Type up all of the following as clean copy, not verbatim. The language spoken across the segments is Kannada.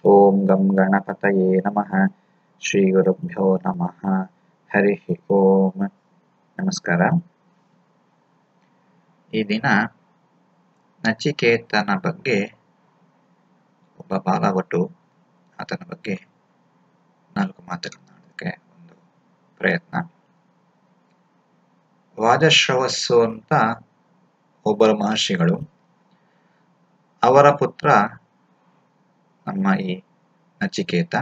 ಓಂ ಗಂ ಗಣಪತಯೇ ನಮಃ. ಶ್ರೀ ಗುರುಭ್ಯೋ ನಮಃ. ಹರಿ ಓಂ. ನಮಸ್ಕಾರ. ಈ ದಿನ ನಚಿಕೇತನ ಬಗ್ಗೆ, ಒಬ್ಬ ಬಾಲವಟು, ಆತನ ಬಗ್ಗೆ 4 ಮಾತುಗಳನ್ನಾಡೋದಕ್ಕೆ ಒಂದು ಪ್ರಯತ್ನ. ವಾಜಶ್ರವಸ್ಸು ಅಂತ ಒಬ್ಬರು ಮಹರ್ಷಿಗಳು, ಅವರ ಪುತ್ರ ನಮ್ಮ ಈ ನಚಿಕೇತ.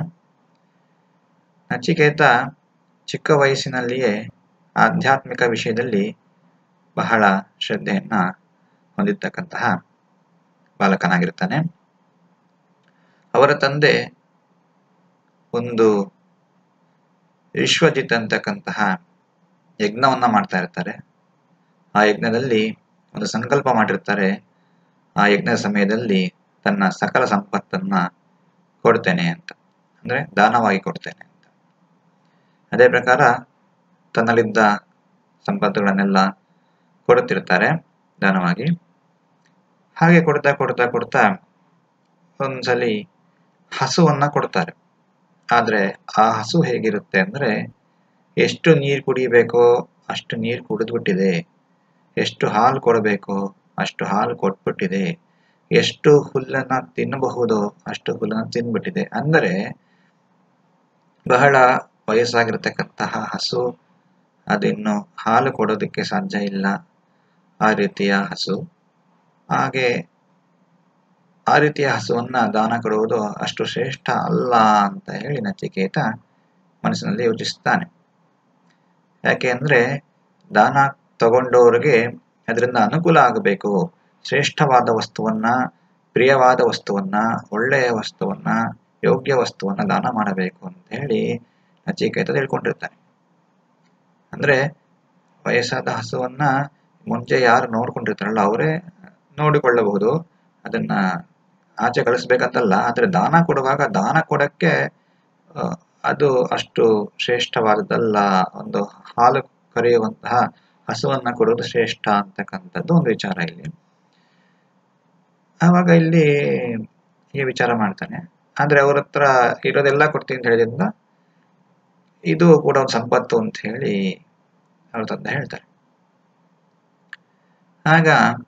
ನಚಿಕೇತ ಚಿಕ್ಕ ವಯಸ್ಸಿನಲ್ಲಿಯೇ ಆಧ್ಯಾತ್ಮಿಕ ವಿಷಯದಲ್ಲಿ ಬಹಳ ಶ್ರದ್ಧೆಯನ್ನ ಹೊಂದಿರತಕ್ಕಂತಹ ಬಾಲಕನಾಗಿರ್ತಾನೆ. ಅವರ ತಂದೆ ಒಂದು ವಿಶ್ವಜಿತ್ ಅಂತಕ್ಕಂತಹ ಯಜ್ಞವನ್ನ ಮಾಡ್ತಾ ಇರ್ತಾರೆ. ಆ ಯಜ್ಞದಲ್ಲಿ ಒಂದು ಸಂಕಲ್ಪ ಮಾಡಿರ್ತಾರೆ, ಆ ಯಜ್ಞದ ಸಮಯದಲ್ಲಿ ತನ್ನ ಸಕಲ ಸಂಪತ್ತನ್ನ ಕೊಡ್ತೇನೆ ಅಂತ, ಅಂದ್ರೆ ದಾನವಾಗಿ ಕೊಡ್ತೇನೆ ಅಂತ. ಅದೇ ಪ್ರಕಾರ ತನ್ನಲ್ಲಿದ್ದ ಸಂಪತ್ತುಗಳನ್ನೆಲ್ಲ ಕೊಡುತ್ತಿರ್ತಾರೆ ದಾನವಾಗಿ. ಹಾಗೆ ಕೊಡ್ತಾ ಕೊಡ್ತಾ ಕೊಡ್ತಾ ಒಂದ್ಸಲಿ ಹಸುವನ್ನ ಕೊಡ್ತಾರೆ. ಆದ್ರೆ ಆ ಹಸು ಹೇಗಿರುತ್ತೆ ಅಂದ್ರೆ, ಎಷ್ಟು ನೀರು ಕುಡಿಬೇಕೋ ಅಷ್ಟು ನೀರು ಕುಡಿದ್ಬಿಟ್ಟಿದೆ, ಎಷ್ಟು ಹಾಲು ಕೊಡಬೇಕೋ ಅಷ್ಟು ಹಾಲು ಕೊಟ್ಬಿಟ್ಟಿದೆ, ಎಷ್ಟು ಹುಲ್ಲನ್ನ ತಿನ್ನಬಹುದೋ ಅಷ್ಟು ಹುಲ್ಲನ್ನ ತಿನ್ಬಿಟ್ಟಿದೆ. ಅಂದರೆ ಬಹಳ ವಯಸ್ಸಾಗಿರ್ತಕ್ಕಂತಹ ಹಸು, ಅದಿನ್ನು ಹಾಲು ಕೊಡೋದಕ್ಕೆ ಸಾಧ್ಯ ಇಲ್ಲ, ಆ ರೀತಿಯ ಹಸು. ಹಾಗೆ ಆ ರೀತಿಯ ಹಸುವನ್ನ ದಾನ ಕೊಡುವುದು ಅಷ್ಟು ಶ್ರೇಷ್ಠ ಅಲ್ಲ ಅಂತ ಹೇಳಿ ನಚಿಕೇತ ಮನಸ್ಸಿನಲ್ಲಿ ಯೋಚಿಸ್ತಾನೆ. ಯಾಕೆ ಅಂದ್ರೆ ದಾನ ತಗೊಂಡವ್ರಿಗೆ ಅದರಿಂದ ಅನುಕೂಲ ಆಗಬೇಕು, ಶ್ರೇಷ್ಠವಾದ ವಸ್ತುವನ್ನ, ಪ್ರಿಯವಾದ ವಸ್ತುವನ್ನ, ಒಳ್ಳೆಯ ವಸ್ತುವನ್ನ, ಯೋಗ್ಯ ವಸ್ತುವನ್ನ ದಾನ ಮಾಡಬೇಕು ಅಂತ ಹೇಳಿ ನಚಿಕೇತ ತಿಳ್ಕೊಂಡಿರ್ತಾನೆ. ಅಂದ್ರೆ ವಯಸ್ಸಾದ ಹಸುವನ್ನ ಮುಂಚೆ ಯಾರು ನೋಡ್ಕೊಂಡಿರ್ತಾರಲ್ಲ ಅವರೇ ನೋಡಿಕೊಳ್ಳಬಹುದು, ಅದನ್ನ ಆಚೆ ಕಳಿಸ್ಬೇಕಂತಲ್ಲ. ಆದ್ರೆ ದಾನ ಕೊಡುವಾಗ ದಾನ ಕೊಡಕ್ಕೆ ಅದು ಅಷ್ಟು ಶ್ರೇಷ್ಠವಾದದ್ದಲ್ಲ. ಒಂದು ಹಾಲು ಕರೆಯುವಂತಹ ಹಸುವನ್ನ ಕೊಡೋದು ಶ್ರೇಷ್ಠ ಅಂತಕ್ಕಂಥದ್ದು ಒಂದು ವಿಚಾರ ಇಲ್ಲಿ. ಆವಾಗ ಇಲ್ಲಿ ಈ ವಿಚಾರ ಮಾಡ್ತಾನೆ. ಆದ್ರೆ ಅವ್ರ ಹತ್ರ ಇರೋದೆಲ್ಲ ಕೊಡ್ತೀನಿ ಅಂತ ಹೇಳಿದ್ರಿಂದ ಇದು ಕೂಡ ಒಂದು ಸಂಪತ್ತು ಅಂತ ಹೇಳಿ ಅವ್ರ ತಂದೆ ಹೇಳ್ತಾರೆ. ಆಗ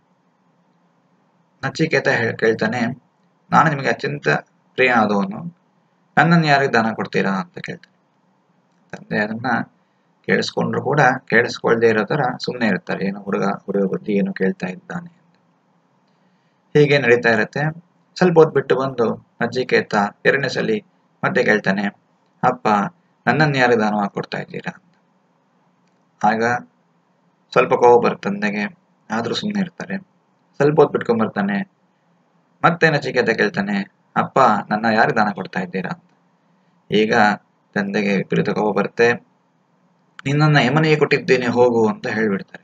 ನಚಿಕೇತ ಕೇಳ್ತಾನೆ, ನಾನು ನಿಮಗೆ ಅತ್ಯಂತ ಪ್ರಿಯನಾದವನು, ನನ್ನನ್ನು ಯಾರಿಗೆ ದಾನ ಕೊಡ್ತೀರಾ ಅಂತ ಕೇಳ್ತಾನೆ. ತಂದೆ ಅದನ್ನ ಕೇಳಿಸ್ಕೊಂಡ್ರು ಕೂಡ ಕೇಳಿಸ್ಕೊಳ್ದೇ ಇರೋ ತರ ಸುಮ್ಮನೆ ಇರ್ತಾರೆ. ಏನೋ ಹುಡುಗ ಬುದ್ಧಿ ಏನು ಕೇಳ್ತಾ ಇದ್ದಾನೆ ಅಂತ. ಹೀಗೆ ನಡೀತಾ ಇರತ್ತೆ. ಸ್ವಲ್ಪ ಹೊತ್ತು ಬಿಟ್ಟು ಬಂದು ನಚಿಕೇತ 2ನೇ ಸಲಿ ಮತ್ತೆ ಕೇಳ್ತಾನೆ, ಅಪ್ಪ ನನ್ನನ್ನು ಯಾರು ದಾನವಾಗಿ ಕೊಡ್ತಾ ಇದ್ದೀರಾ ಅಂತ. ಆಗ ಸ್ವಲ್ಪ ಕೋಪ ಬರುತ್ತೆ ತಂದೆಗೆ, ಆದ್ರೂ ಸುಮ್ಮನೆ ಇರ್ತಾರೆ. ಸ್ವಲ್ಪ ಹೊತ್ತು ಬಿಟ್ಕೊಂಡ್ಬರ್ತಾನೆ, ಮತ್ತೆ ನಚಿಕೇತ ಕೇಳ್ತಾನೆ, ಅಪ್ಪ ನನ್ನ ಯಾರು ದಾನ ಕೊಡ್ತಾ ಇದ್ದೀರಾ ಅಂತ. ಈಗ ತಂದೆಗೆ ವಿಪರೀತ ಕೋಪ ಬರುತ್ತೆ. ನಿನ್ನನ್ನ ಯಮನಿಗೆ ಕೊಟ್ಟಿದ್ದೇನೆ ಹೋಗು ಅಂತ ಹೇಳ್ಬಿಡ್ತಾರೆ.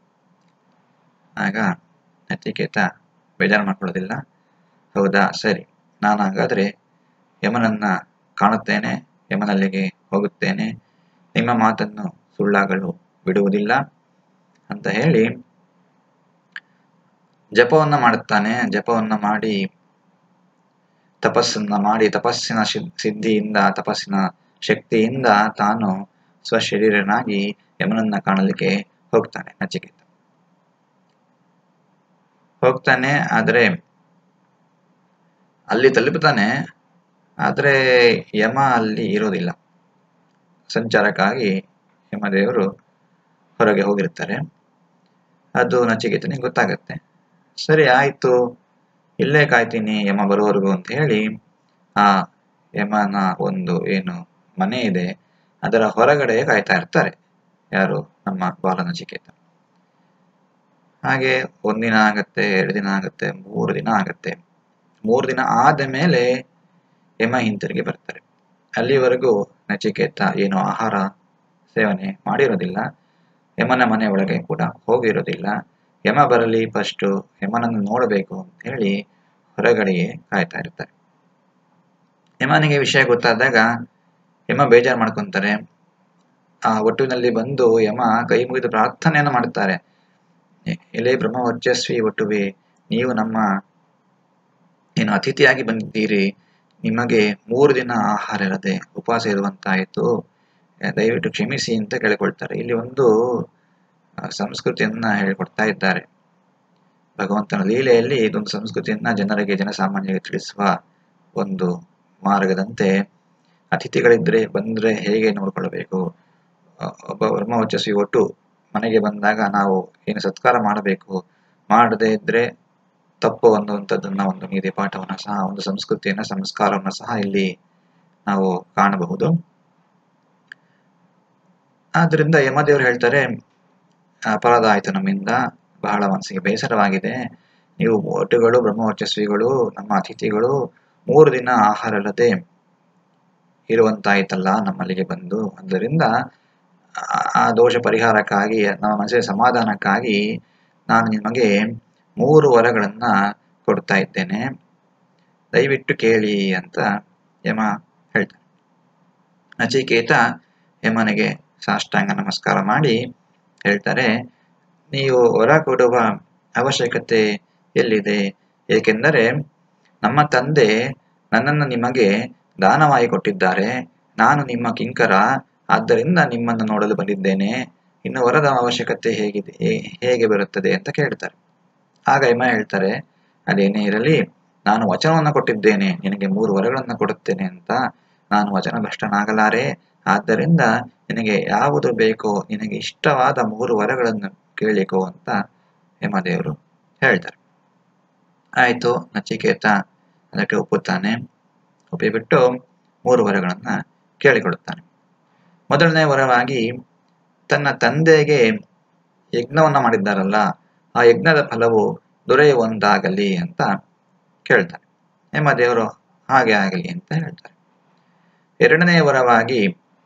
ಆಗ ನಚಿಕೇತ ಬೇಜಾರು ಮಾಡ್ಕೊಳ್ಳೋದಿಲ್ಲ. ಹೌದಾ, ಸರಿ, ನಾನು ಹಾಗಾದ್ರೆ ಯಮನನ್ನ ಕಾಣುತ್ತೇನೆ, ಯಮನಲ್ಲಿಗೆ ಹೋಗುತ್ತೇನೆ, ನಿಮ್ಮ ಮಾತನ್ನು ಸುಳ್ಳಾಗಲು ಬಿಡುವುದಿಲ್ಲ ಅಂತ ಹೇಳಿ ಜಪವನ್ನ ಮಾಡುತ್ತಾನೆ. ಜಪವನ್ನ ಮಾಡಿ ತಪಸ್ಸಿನ ಸಿದ್ಧಿಯಿಂದ, ತಪಸ್ಸಿನ ಶಕ್ತಿಯಿಂದ ತಾನು ಸ್ವಶರೀರನಾಗಿ ಯಮನನ್ನ ಕಾಣಲಿಕ್ಕೆ ಹೋಗ್ತಾನೆ ನಚಿಕೇತ. ಹೋಗ್ತಾನೆ, ಆದ್ರೆ ಅಲ್ಲಿ ತಲುಪುತ್ತಾನೆ. ಆದ್ರೆ ಯಮ ಅಲ್ಲಿ ಇರೋದಿಲ್ಲ. ಸಂಚಾರಕ್ಕಾಗಿ ಯಮದೇವರು ಹೊರಗೆ ಹೋಗಿರ್ತಾರೆ. ಅದು ನಚಿಕೇತನಿಗೆ ಗೊತ್ತಾಗತ್ತೆ. ಸರಿ ಆಯ್ತು, ಇಲ್ಲೇ ಕಾಯ್ತೀನಿ ಯಮ ಬರುವವರೆಗೂ ಅಂತ ಹೇಳಿ ಆ ಯಮನ ಒಂದು ಏನು ಮನೆ ಇದೆ ಅದರ ಹೊರಗಡೆ ಕಾಯ್ತಾ ಇರ್ತಾರೆ. ಯಾರು? ನಮ್ಮ ಬಾಲ ನಚಿಕೇತ. ಹಾಗೆ 1 ದಿನ ಆಗತ್ತೆ, 2 ದಿನ ಆಗತ್ತೆ, 3 ದಿನ ಆಗತ್ತೆ. 3 ದಿನ ಆದ ಮೇಲೆ ಯಮ ಹಿಂತಿರುಗಿ ಬರ್ತಾರೆ. ಅಲ್ಲಿವರೆಗೂ ನಚಿಕೇತ ಏನು ಆಹಾರ ಸೇವನೆ ಮಾಡಿರೋದಿಲ್ಲ, ಯಮನ ಮನೆ ಒಳಗೆ ಕೂಡ ಹೋಗಿರೋದಿಲ್ಲ. ಯಮ ಬರಲಿ ಫಸ್ಟ್, ಯಮನನ್ನು ನೋಡಬೇಕು ಅಂತ ಹೇಳಿ ಹೊರಗಡೆಗೆ ಕಾಯ್ತಾ ಇರ್ತಾರೆ. ಯಮನಿಗೆ ವಿಷಯ ಗೊತ್ತಾದಾಗ ಯಮ ಬೇಜಾರು ಮಾಡ್ಕೊಂತಾರೆ. ಆ ಒಟ್ಟುವಿನಲ್ಲಿ ಬಂದು ಯಮ ಕೈ ಮುಗಿದು ಪ್ರಾರ್ಥನೆಯನ್ನು ಮಾಡುತ್ತಾರೆ. ಎಲೆ ಬ್ರಹ್ಮವರ್ಚಸ್ವಿ ಒಟ್ಟುವೆ, ನೀವು ನಮ್ಮ ಏನು ಅತಿಥಿಯಾಗಿ ಬಂದಿದ್ದೀರಿ, ನಿಮಗೆ 3 ದಿನ ಆಹಾರ ಇರದೆ ಉಪವಾಸ ಇರುವಂತಾಯಿತು, ದಯವಿಟ್ಟು ಕ್ಷಮಿಸಿ ಅಂತ ಕೇಳಿಕೊಳ್ತಾರೆ. ಇಲ್ಲಿ ಒಂದು ಸಂಸ್ಕೃತಿಯನ್ನ ಹೇಳಿಕೊಡ್ತಾ ಇದ್ದಾರೆ. ಭಗವಂತನ ಲೀಲೆಯಲ್ಲಿ ಇದೊಂದು ಸಂಸ್ಕೃತಿಯನ್ನ ಜನರಿಗೆ, ಜನಸಾಮಾನ್ಯರಿಗೆ ತಿಳಿಸುವ ಒಂದು ಮಾರ್ಗದಂತೆ ಅತಿಥಿಗಳಿದ್ರೆ ಬಂದ್ರೆ ಹೇಗೆ ನೋಡ್ಕೊಳ್ಬೇಕು, ಒಬ್ಬ ಬ್ರಹ್ಮವರ್ಚಸ್ವಿ ಒಟ್ಟು ಮನೆಗೆ ಬಂದಾಗ ನಾವು ಏನು ಸತ್ಕಾರ ಮಾಡಬೇಕು, ಮಾಡದೇ ಇದ್ರೆ ತಪ್ಪು ಅನ್ನುವಂಥದ್ದನ್ನ ಒಂದು ನೀತಿ ಪಾಠವನ್ನ ಸಹ, ಒಂದು ಸಂಸ್ಕೃತಿಯನ್ನ, ಸಂಸ್ಕಾರವನ್ನ ಸಹ ಇಲ್ಲಿ ನಾವು ಕಾಣಬಹುದು. ಆದ್ರಿಂದ ಯಮದೇವರು ಹೇಳ್ತಾರೆ, ಅಪರಾಧ ಆಯ್ತು ನಮ್ಮಿಂದ, ಬಹಳ ಮನಸ್ಸಿಗೆ ಬೇಸರವಾಗಿದೆ. ನೀವು ಒಟ್ಟುಗಳು, ಬ್ರಹ್ಮವರ್ಚಸ್ವಿಗಳು, ನಮ್ಮ ಅತಿಥಿಗಳು 3 ದಿನ ಆಹಾರ ಇಲ್ಲದೆ ಇರುವಂತಾಯ್ತಲ್ಲ ನಮ್ಮಲ್ಲಿಗೆ ಬಂದು. ಆದ್ದರಿಂದ ಆ ದೋಷ ಪರಿಹಾರಕ್ಕಾಗಿ, ನಮ್ಮ ಮನಸ್ಸಿನ ಸಮಾಧಾನಕ್ಕಾಗಿ ನಾನು ನಿಮಗೆ 3 ವರಗಳನ್ನ ಕೊಡ್ತಾ ಇದ್ದೇನೆ, ದಯವಿಟ್ಟು ಕೇಳಿ ಅಂತ ಯಮ ಹೇಳ್ತಾನೆ. ನಚಿಕೇತ ಯಮನಿಗೆ ಸಾಷ್ಟಾಂಗ ನಮಸ್ಕಾರ ಮಾಡಿ ಹೇಳ್ತಾರೆ, ನೀವು ವರ ಕೊಡುವ ಅವಶ್ಯಕತೆ ಎಲ್ಲಿದೆ? ಏಕೆಂದರೆ ನಮ್ಮ ತಂದೆ ನನ್ನನ್ನು ನಿಮಗೆ ದಾನವಾಗಿ ಕೊಟ್ಟಿದ್ದಾರೆ, ನಾನು ನಿಮ್ಮ ಕಿಂಕರ, ಆದ್ದರಿಂದ ನಿಮ್ಮನ್ನು ನೋಡಲು ಬಂದಿದ್ದೇನೆ. ಇನ್ನು ವರದ ಅವಶ್ಯಕತೆ ಹೇಗೆ ಬರುತ್ತದೆ ಅಂತ ಕೇಳ್ತಾರೆ. ಆಗ ಯಮ ಹೇಳ್ತಾರೆ, ಅದೇನೇ ಇರಲಿ, ನಾನು ವಚನವನ್ನು ಕೊಟ್ಟಿದ್ದೇನೆ, ನಿನಗೆ 3 ವರಗಳನ್ನು ಕೊಡುತ್ತೇನೆ ಅಂತ. ನಾನು ವಚನ ಭ್ರಷ್ಟನಾಗಲಾರೆ, ಆದ್ದರಿಂದ ನಿನಗೆ ಯಾವುದು ಬೇಕೋ, ನಿನಗೆ ಇಷ್ಟವಾದ 3 ವರಗಳನ್ನು ಕೇಳಿಕೋ ಅಂತ ಯಮದೇವರು ಹೇಳ್ತಾರೆ. ಆಯ್ತು, ನಚಿಕೇತ ಅದಕ್ಕೆ ಒಪ್ಪುತ್ತಾನೆ. ಒಪ್ಪಿಬಿಟ್ಟು 3 ವರಗಳನ್ನ ಕೇಳಿಕೊಡುತ್ತಾನೆ. ಮೊದಲನೇ ವರವಾಗಿ ತನ್ನ ತಂದೆಗೆ ಯಜ್ಞವನ್ನ ಮಾಡಿದ್ದಾರಲ್ಲ, ಆ ಯಜ್ಞದ ಫಲವು ದೊರೆಯುವಂತಾಗಲಿ ಅಂತ ಕೇಳ್ತಾನೆ. ಯಮದೇವರು ಹಾಗೆ ಆಗಲಿ ಅಂತ ಹೇಳ್ತಾರೆ. ಎರಡನೇ ವರವಾಗಿ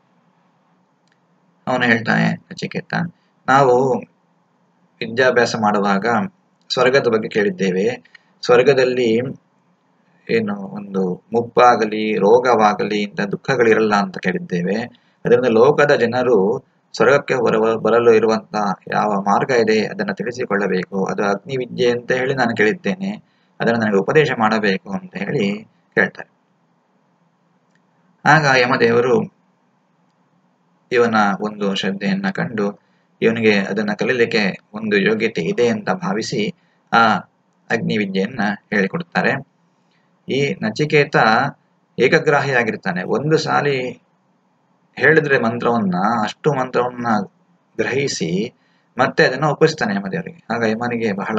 ಅವನು ಹೇಳ್ತಾನೆ, ನಚಿಕೇತ, ನಾವು ವಿದ್ಯಾಭ್ಯಾಸ ಮಾಡುವಾಗ ಸ್ವರ್ಗದ ಬಗ್ಗೆ ಕೇಳಿದ್ದೇವೆ. ಸ್ವರ್ಗದಲ್ಲಿ ಏನು ಒಂದು ಮುಪ್ಪಾಗಲಿ, ರೋಗವಾಗಲಿ, ಇಂಥ ದುಃಖಗಳಿರಲ್ಲ ಅಂತ ಕೇಳಿದ್ದೇವೆ. ಅದರಿಂದ ಲೋಕದ ಜನರು ಸ್ವರ್ಗಕ್ಕೆ ಬರಲು ಇರುವಂತಹ ಯಾವ ಮಾರ್ಗ ಇದೆ ಅದನ್ನು ತಿಳಿಸಿಕೊಳ್ಳಬೇಕು. ಅದು ಅಗ್ನಿವಿದ್ಯೆ ಅಂತ ಹೇಳಿ ನಾನು ಕೇಳಿದ್ದೇನೆ, ಅದನ್ನು ನನಗೆ ಉಪದೇಶ ಮಾಡಬೇಕು ಅಂತ ಹೇಳಿ ಹೇಳ್ತಾರೆ. ಆಗ ಯಮದೇವರು ಇವನ ಒಂದು ಶ್ರದ್ಧೆಯನ್ನ ಕಂಡು ಇವನಿಗೆ ಅದನ್ನ ಕಲೀಲಿಕ್ಕೆ ಒಂದು ಯೋಗ್ಯತೆ ಇದೆ ಅಂತ ಭಾವಿಸಿ ಆ ಅಗ್ನಿವಿದ್ಯೆಯನ್ನ ಹೇಳಿಕೊಡ್ತಾರೆ. ಈ ನಚಿಕೇತ ಏಕಗ್ರಾಹಿಯಾಗಿರ್ತಾನೆ. ಒಂದು ಸಾಲಿ ಹೇಳಿದ್ರೆ ಮಂತ್ರವನ್ನ, ಅಷ್ಟು ಮಂತ್ರವನ್ನ ಗ್ರಹಿಸಿ ಮತ್ತೆ ಅದನ್ನ ಒಪ್ಪಿಸ್ತಾನೆ ಯಮದೇವರಿಗೆ. ಆಗ ಯಮನಿಗೆ ಬಹಳ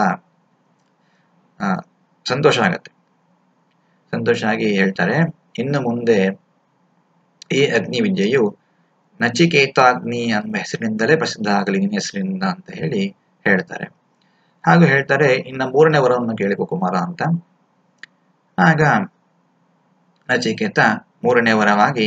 ಸಂತೋಷ ಆಗತ್ತೆ. ಸಂತೋಷ ಆಗಿ ಹೇಳ್ತಾರೆ, ಇನ್ನು ಮುಂದೆ ಈ ಅಗ್ನಿವಿದ್ಯೆಯು ನಚಿಕೇತಾಗ್ನಿ ಎಂಬ ಹೆಸರಿನಿಂದಲೇ ಪ್ರಸಿದ್ಧ ಆಗಲಿ, ನಿನ್ನ ಹೆಸರಿನಿಂದ ಅಂತ ಹೇಳಿ ಹೇಳ್ತಾರೆ. ಹಾಗೂ ಹೇಳ್ತಾರೆ, ಇನ್ನ 3ನೇ ವರವನ್ನು ಕೇಳಿಕೋ ಕುಮಾರ ಅಂತ. ಆಗ ನಚಿಕೇತ 3ನೇ ವರವಾಗಿ,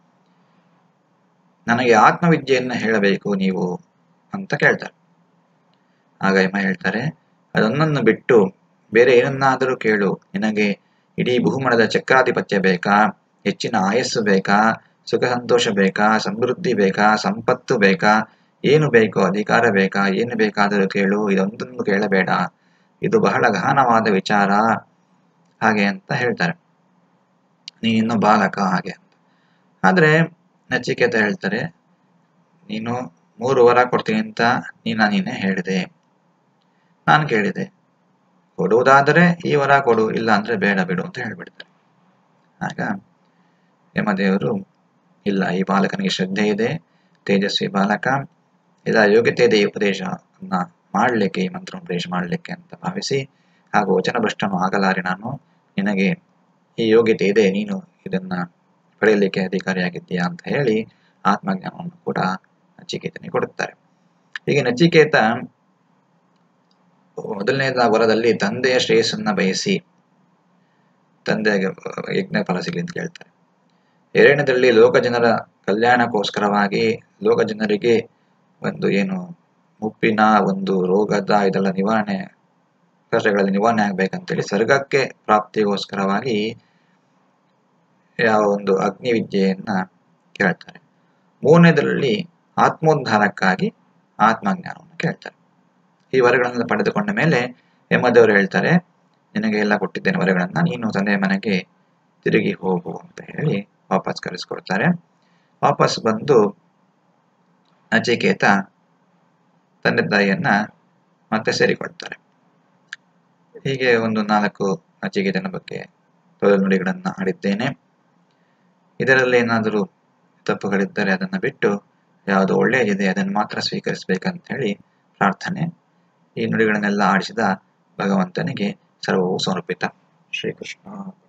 ನನಗೆ ಆತ್ಮವಿದ್ಯೆಯನ್ನು ಹೇಳಬೇಕು ನೀವು ಅಂತ ಕೇಳ್ತಾರೆ. ಆಗ ಯಮ ಹೇಳ್ತಾರೆ, ಅದೊಂದನ್ನು ಬಿಟ್ಟು ಬೇರೆ ಏನನ್ನಾದರೂ ಕೇಳು. ನಿನಗೆ ಇಡೀ ಭೂಮಂಡಲದ ಚಕ್ರಾಧಿಪತ್ಯ ಬೇಕಾ, ಹೆಚ್ಚಿನ ಆಯಸ್ಸು ಬೇಕಾ, ಸುಖ ಸಂತೋಷ ಬೇಕಾ, ಸಮೃದ್ಧಿ ಬೇಕಾ, ಸಂಪತ್ತು ಬೇಕಾ, ಏನು ಬೇಕೋ, ಅಧಿಕಾರ ಬೇಕಾ, ಏನು ಬೇಕಾದರೂ ಕೇಳು, ಇದೊಂದನ್ನು ಕೇಳಬೇಡ, ಇದು ಬಹಳ ಗಹನವಾದ ವಿಚಾರ ಹಾಗೆ ಅಂತ ಹೇಳ್ತಾರೆ. ನೀನಿನ್ನು ಬಾಲಕ ಹಾಗೆ ಅಂತ. ಆದ್ರೆ ನಚಿಕೇತ ಹೇಳ್ತಾರೆ, ನೀನು 3 ವರ ಕೊಡ್ತೀನಿ ಅಂತ ನೀನೇ ಹೇಳಿದೆ, ನಾನು ಕೇಳಿದೆ, ಕೊಡುವುದಾದರೆ ಈ ವರ ಕೊಡು, ಇಲ್ಲ ಅಂದ್ರೆ ಬೇಡ ಬಿಡು ಅಂತ ಹೇಳ್ಬಿಡ್ತಾರೆ. ಆಗ ಯಮದೇವರು, ಇಲ್ಲ, ಈ ಬಾಲಕನಿಗೆ ಶ್ರದ್ಧೆ ಇದೆ, ತೇಜಸ್ವಿ ಬಾಲಕ, ಇದರ ಯೋಗ್ಯತೆ ಇದೆ ಈ ಉಪದೇಶವನ್ನ ಮಾಡಲಿಕ್ಕೆ, ಈ ಮಂತ್ರ ಉಪದೇಶ ಮಾಡಲಿಕ್ಕೆ ಅಂತ ಭಾವಿಸಿ, ಹಾಗೂ ವಚನ ಭ್ರಷ್ಟನು ಆಗಲಾರೆ ನಾನು, ನಿನಗೆ ಈ ಯೋಗ್ಯತೆ ಇದೆ, ನೀನು ಇದನ್ನ ಪಡೆಯಲಿಕ್ಕೆ ಅಧಿಕಾರಿಯಾಗಿದ್ದೀಯಾ ಅಂತ ಹೇಳಿ ಆತ್ಮಜ್ಞಾನವನ್ನು ಕೂಡ ನಚಿಕೇತನಿಗೆ ಕೊಡುತ್ತಾರೆ. ಹೀಗೆ ನಚಿಕೇತ ಮೊದಲನೇದ ವರದಲ್ಲಿ ತಂದೆಯ ಶ್ರೇಯಸ್ಸನ್ನ ಬಯಸಿ ತಂದೆಗೆ ಯಜ್ಞ ಫಲ ಸಿಗಲಿ ಅಂತ ಕೇಳ್ತಾರೆ. ಎರಡನೇದಲ್ಲಿ ಲೋಕ ಜನರ ಕಲ್ಯಾಣಕ್ಕೋಸ್ಕರವಾಗಿ, ಲೋಕ ಜನರಿಗೆ ಒಂದು ಏನು ಮುಪ್ಪಿನ ಒಂದು ರೋಗದ ಇದೆಲ್ಲ ನಿವಾರಣೆ, ಕಷ್ಟಗಳಲ್ಲಿ ನಿವಾರಣೆ ಆಗ್ಬೇಕಂತೇಳಿ ಸ್ವರ್ಗಕ್ಕೆ ಪ್ರಾಪ್ತಿಗೋಸ್ಕರವಾಗಿ ಯಾವ ಒಂದು ಅಗ್ನಿವಿದ್ಯೆಯನ್ನ ಕೇಳ್ತಾರೆ. 3ನೇದರಲ್ಲಿ ಆತ್ಮೋದ್ಧಾರಕ್ಕಾಗಿ ಆತ್ಮಜ್ಞಾನವನ್ನು ಕೇಳ್ತಾರೆ. ಈ ವರಗಳನ್ನು ಪಡೆದುಕೊಂಡ ಮೇಲೆ ಯಮದೇವರು ಹೇಳ್ತಾರೆ, ನಿನಗೆ ಎಲ್ಲ ಕೊಟ್ಟಿದ್ದೇನೆ ವರಗಳನ್ನ, ನೀನು ತಂದೆಯ ಮನೆಗೆ ತಿರುಗಿ ಹೋಗು ಅಂತ ಹೇಳಿ ವಾಪಸ್ ಕರೆಸ್ಕೊಡ್ತಾರೆ. ವಾಪಸ್ ಬಂದು ನಚಿಕೇತ ತಂದೆ ತಾಯಿಯನ್ನ ಮತ್ತೆ ಸೇರಿಕೊಳ್ತಾರೆ. ಹೀಗೆ ಒಂದು 4 ನಚಿಕೇತನ ಬಗ್ಗೆ ತೊದಲು ನುಡಿಗಳನ್ನು ಆಡಿದ್ದೇನೆ. ಇದರಲ್ಲಿ ಏನಾದರೂ ತಪ್ಪುಗಳಿದ್ದರೆ ಅದನ್ನು ಬಿಟ್ಟು ಯಾವುದು ಒಳ್ಳೆಯದಿದೆ ಅದನ್ನು ಮಾತ್ರ ಸ್ವೀಕರಿಸಬೇಕಂತ ಹೇಳಿ ಪ್ರಾರ್ಥನೆ. ಈ ನುಡಿಗಳನ್ನೆಲ್ಲ ಆಡಿಸಿದ ಭಗವಂತನಿಗೆ ಸರ್ವವೂ ಸಮರ್ಪಿತ. ಶ್ರೀಕೃಷ್ಣ.